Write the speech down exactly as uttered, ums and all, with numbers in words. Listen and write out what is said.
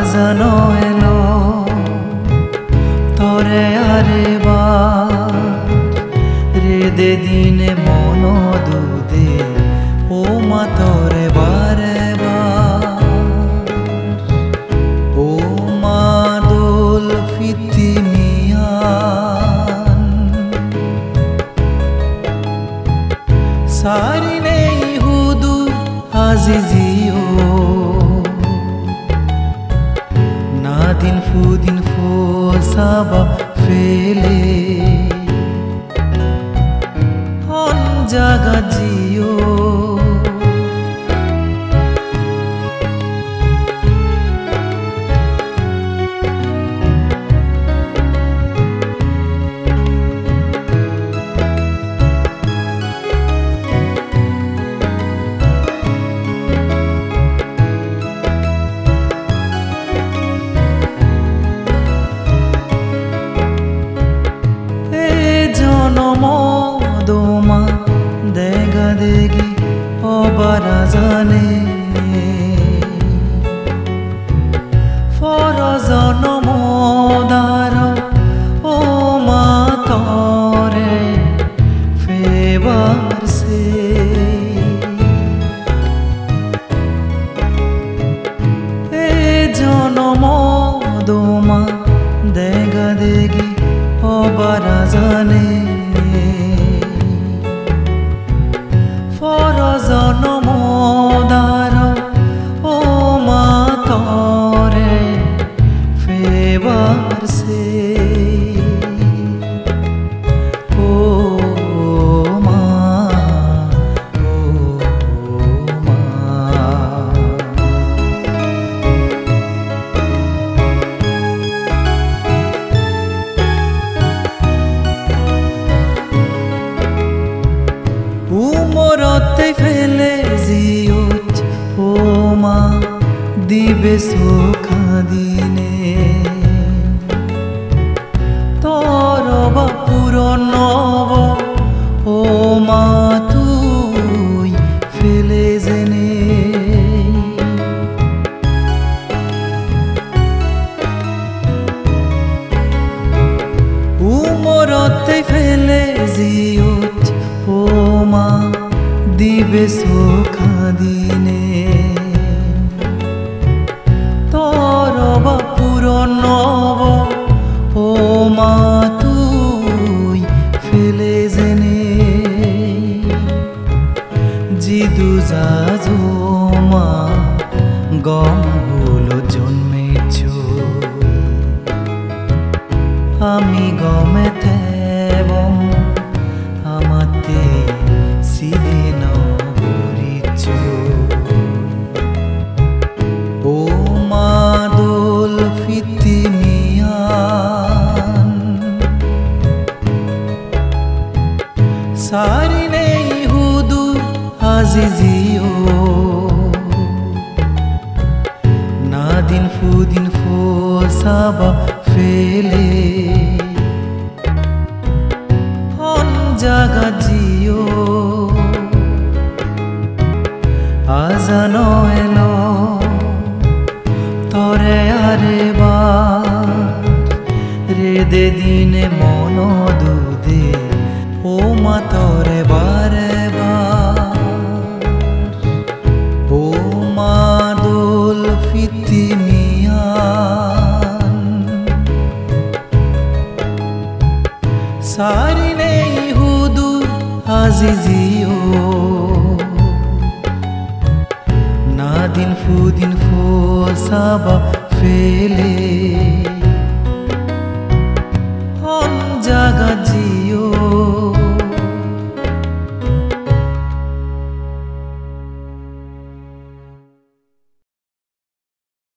আজানো এলো তরে আরে বার রেদে দিনে মন দুদে ও মা তরে বারে বার ও মা দোল ফিতি মিয়ান সারি নেই হুদু আজিজিও দিন ফু দিন ফো সাবা ফেলে হন জাগা জিও দোমা দেগা দেগি অবারা জানে ফরজন মদার ও মা তরে ফেবার সে এ জনম দোমা দেগা দেগি অবারা জানে ফরজন মদার ও মা তরে ফেবার সে ও মা ও মা উমরতে ফেলে জিওত ও মা দিবে সুখা দিনে তোর বাপুরন নব ও মা তুই ফেলে জেনে উমরতে ফেলে জিওত ও মা দিবে সুখা দিনে তোর বাপুরন নব ও মা তুই ফেলে জেনে জিদু যাজো মা গম হলো জন্মেছ আমি গমেতে আমাতে সিলে নরিছ ও মা দোল ফিতি মিয়ান সারি নেই হুদু আজিজিও না দিন ফু দিন ফো সাবা ফেলে জাগা জিও আজানো এলো তরে আরে বার রেদে দিনে মন দুদে ও মা তরে বারে বার ও মা দোল ফিতি মিয়ান সারি নেই হুদু আজিজিও না দিন ফু দিন ফো সাবা ফে